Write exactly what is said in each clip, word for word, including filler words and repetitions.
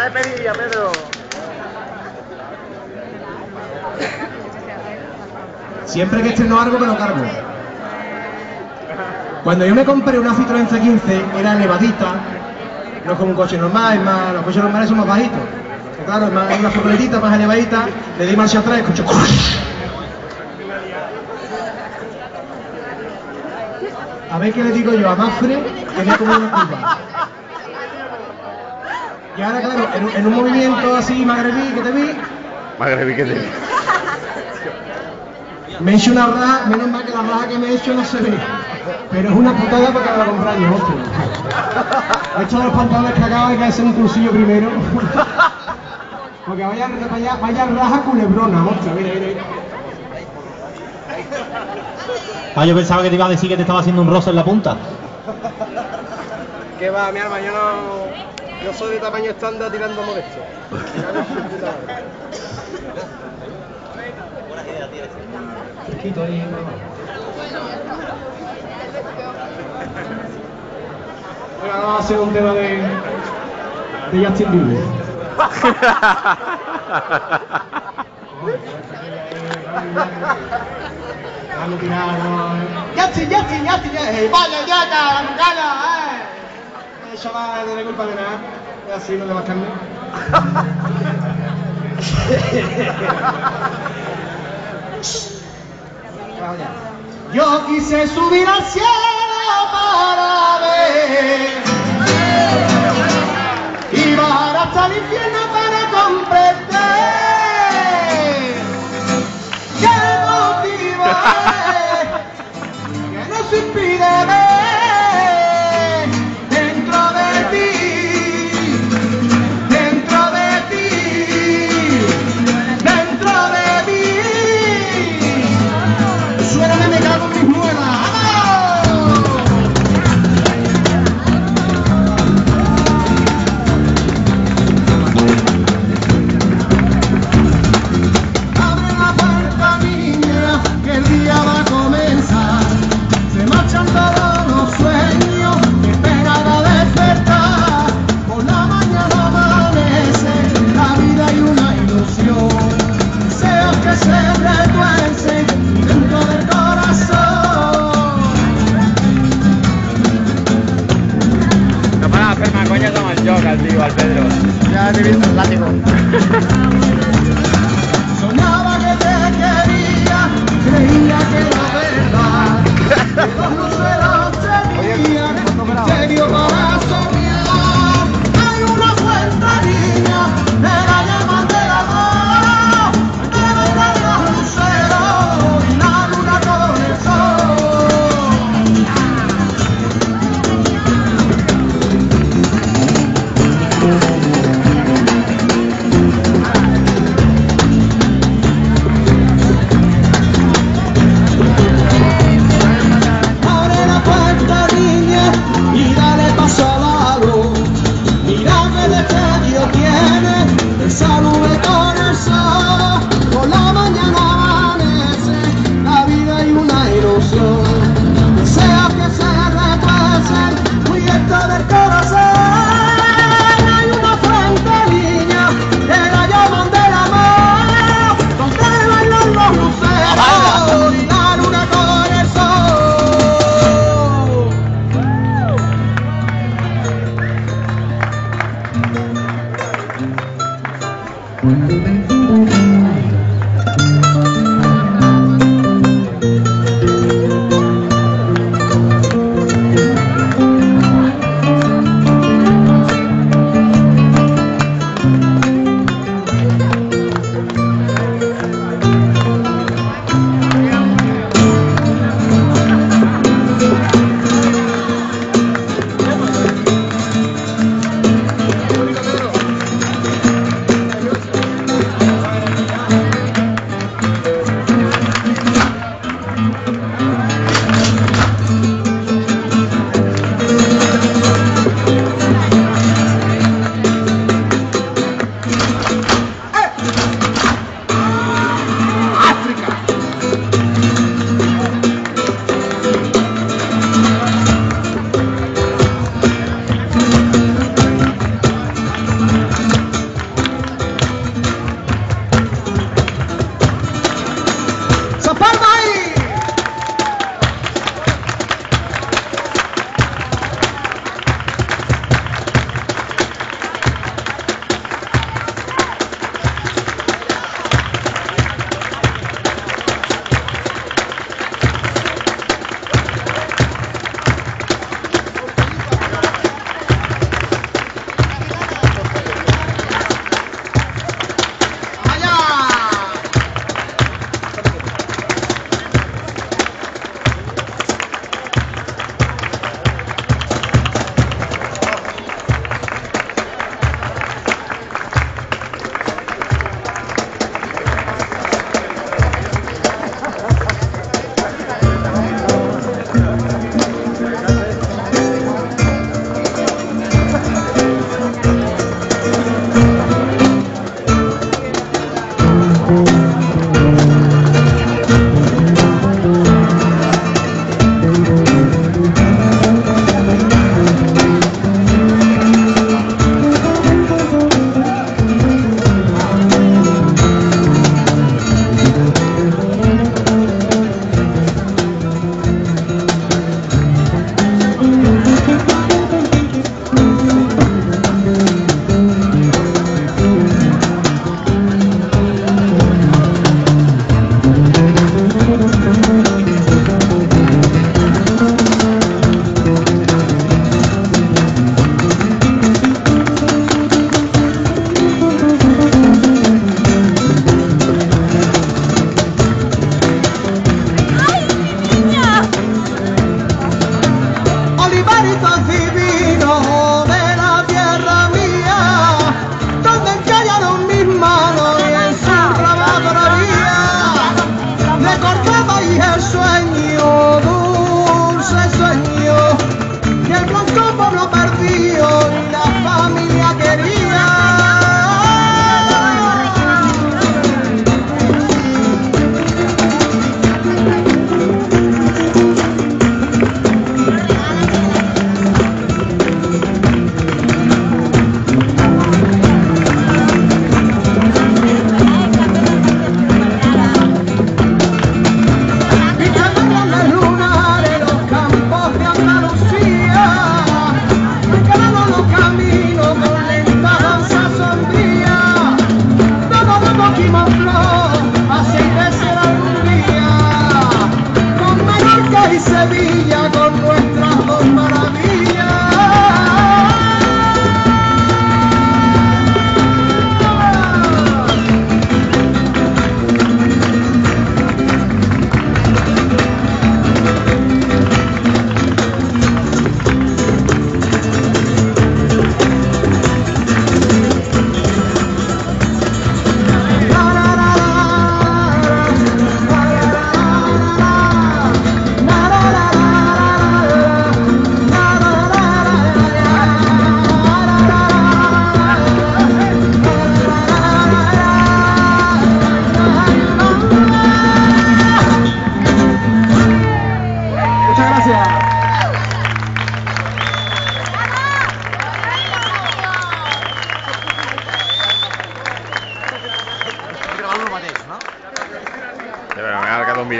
de perilla, Pedro. Siempre que estreno algo me lo cargo. Cuando yo me compré una Citroën C quince era elevadita, no es como un coche normal, es más, los coches normales son más bajitos. Pero claro, es más, una furgonetita más elevadita, le di marcha atrás y escucho. A ver qué le digo yo a Mafre, que me como una curva. Y ahora, claro, en, en un movimiento así magrebí que te vi. Magrebí que te vi. Me he hecho una raja, menos mal que la raja que me he hecho no se ve. Pero es una putada porque me la compré yo, hostia. He echado los pantalones cagados y que hacer un cursillo primero. Porque vaya, vaya, vaya raja culebrona, hostia, mira, mira, mira. Ah, yo pensaba que te iba a decir que te estaba haciendo un rosa en la punta. ¿Qué va, mi alma? Yo no... Yo soy de tamaño estándar tirando modesto. Quito ahí. Bueno, vamos a hacer un tema de... de Justin Bieber. Vamos a tirar, Justin, Justin, Justin, Justin, vaya, ya, la macana, eh. Eso va, no tiene culpa de nada. Es así, no le va a carne. Yo quise subir al cielo para ver y bajar hasta el infierno para comprender qué motivo es que nos impide ver dentro de ti, dentro de ti, dentro de mí. Suena, me cago en mis muelas. Abre la puerta, niña, que el día va a comenzar. Se marchan todos los sueños que esperan a despertar. Por la mañana amanece, la vida hay una ilusión. Deseos que se retuercen dentro del corazón. No para de hacer más coña como el Joker, al tío, al Pedro. Ya te he visto el látigo. Soñaba que te quería, creía que era verdad. Que los luceros tenían misterio para soñar. Hay una fuente, niña, de la llama del amor. Debe estar los luceros y la luna con el sol. Abre la puerta, niña, y dale paso al lado. Mira que destello tiene esa nube con el sol. Por la mañana amanece, la vida hay una ilusión. Deseos que se retuercen muy dentro del corazón. Hay una fuente, niña, que la llaman del amor, donde bailan los luceros y la luna con el sol.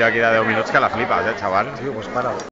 aquí de deu minuts que la flipes, eh, xaval? Tio, pues para.